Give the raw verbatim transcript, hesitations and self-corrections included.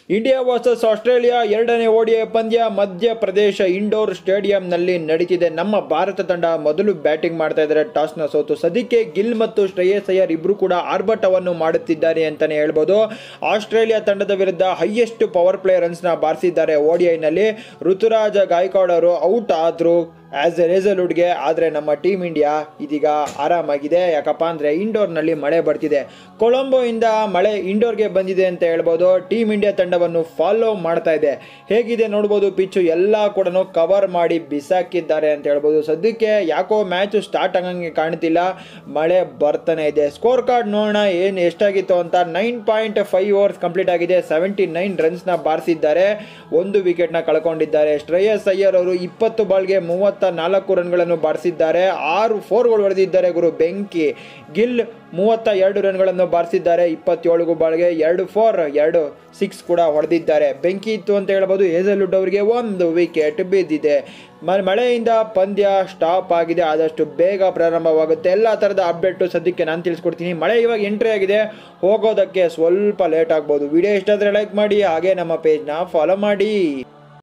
India versus Australia ಎರಡನೇ ODI ಪಂದ್ಯ Madhya Pradesh indoor ಸ್ಟೇಡಿಯಂನಲ್ಲಿ ನಡೀತಿದೆ. ನಮ್ಮ ಭಾರತ ತಂಡ ಮೊದಲು ಬ್ಯಾಟಿಂಗ್ ಮಾಡ್ತಾ ಇದ್ದಾರೆ, ಟಾಸ್ನ ಸೋತು. ಸದ್ಯಕ್ಕೆ ಗಿಲ್ ಮತ್ತು ಶ್ರೇಯಸ್ ಅಯ್ಯರ್ ಇಬ್ರು ಕೂಡ ಆರ್ಭಟವನ್ನು ಮಾಡುತ್ತಿದ್ದಾರೆ ಅಂತಾನೆ ಹೇಳ್ಬೋದು. ಆಸ್ಟ್ರೇಲಿಯಾ ತಂಡದ ವಿರುದ್ಧ ಹೈಯೆಸ್ಟ್ ಪವರ್ ಪ್ಲೇ ರನ್ಸ್ನ ಬಾರಿಸಿದ್ದಾರೆ ಓಡಿಐನಲ್ಲಿ. ಋತುರಾಜ ಗಾಯಕ್ವಾಡ್ ಅವರು ಔಟ್ ಆದ್ರು ಆಸ್ ಎ ರೆಸಲ್ಯೂಟ್ಗೆ. ಆದರೆ ನಮ್ಮ ಟೀಮ್ ಇಂಡಿಯಾ ಇದೀಗ ಆರಾಮಾಗಿದೆ. ಯಾಕಪ್ಪ ಅಂದರೆ ಇಂಡೋರ್ನಲ್ಲಿ ಮಳೆ ಬರ್ತಿದೆ. ಕೊಲಂಬೋ ಇಂದ ಮಳೆ ಇಂಡೋರ್ಗೆ ಬಂದಿದೆ ಅಂತ ಹೇಳ್ಬೋದು. ಟೀಮ್ ಇಂಡಿಯಾ ತಂಡವನ್ನು ಫಾಲೋ ಮಾಡ್ತಾ ಇದೆ. ಹೇಗಿದೆ ನೋಡ್ಬೋದು, ಪಿಚ್ಚು ಎಲ್ಲ ಕೂಡ ಕವರ್ ಮಾಡಿ ಬಿಸಾಕಿದ್ದಾರೆ ಅಂತ ಹೇಳ್ಬೋದು. ಸದ್ಯಕ್ಕೆ ಯಾಕೋ ಮ್ಯಾಚು ಸ್ಟಾರ್ಟ್ ಆಗಂಗೆ ಕಾಣ್ತಿಲ್ಲ, ಮಳೆ ಬರ್ತಾನೆ ಇದೆ. ಸ್ಕೋರ್ ಕಾರ್ಡ್ ನೋಡೋಣ ಏನು ಎಷ್ಟಾಗಿತ್ತು ಅಂತ. Nine point five overs complete ಆಗಿದೆ. ಸೆವೆಂಟಿ ನೈನ್ ರನ್ಸ್ನ ಬಾರಿಸಿದ್ದಾರೆ, ಒಂದು ವಿಕೆಟ್ನ ಕಳ್ಕೊಂಡಿದ್ದಾರೆ. ಶ್ರೇಯಸ್ ಅಯ್ಯರ್ ಅವರು ಇಪ್ಪತ್ತು ಬಾಲ್ಗೆ ಮೂವತ್ತ ನಾಲ್ಕು ರನ್ಗಳನ್ನು ಬಾರಿಸಿದ್ದಾರೆ, ಆರು ಫೋರ್ಗಳು ಹೊಡೆದಿದ್ದಾರೆ ಗುರು ಬೆಂಕಿ. ಗಿಲ್ ಮೂವತ್ತ ಎರಡು ರನ್ಗಳನ್ನು ಬಾರಿಸಿದ್ದಾರೆ, ಇಪ್ಪತ್ತೇಳು ಬಾಲ್ಗೆ ಎರಡು ಫೋರ್ ಎರಡು ಸಿಕ್ಸ್ ಕೂಡ ಹೊಡೆದಿದ್ದಾರೆ. ಬೆಂಕಿ ಇತ್ತು ಅಂತ ಹೇಳ್ಬೋದು. ಹೇಸಲ್ವುಡ್ ಅವರಿಗೆ ಒಂದು ವಿಕೆಟ್ ಬಿದ್ದಿದೆ. ಮಳೆಯಿಂದ ಪಂದ್ಯ ಸ್ಟಾಪ್ ಆಗಿದೆ, ಆದಷ್ಟು ಬೇಗ ಪ್ರಾರಂಭವಾಗುತ್ತೆ. ಎಲ್ಲ ಥರದ ಅಪ್ಡೇಟು ಸದ್ಯಕ್ಕೆ ನಾನು ತಿಳಿಸ್ಕೊಡ್ತೀನಿ. ಮಳೆ ಇವಾಗ ಎಂಟ್ರಿ ಆಗಿದೆ, ಹೋಗೋದಕ್ಕೆ ಸ್ವಲ್ಪ ಲೇಟ್ ಆಗ್ಬೋದು. ವಿಡಿಯೋ ಇಷ್ಟ ಆದರೆ ಲೈಕ್ ಮಾಡಿ, ಹಾಗೆ ನಮ್ಮ ಪೇಜ್ನ ಫಾಲೋ ಮಾಡಿ.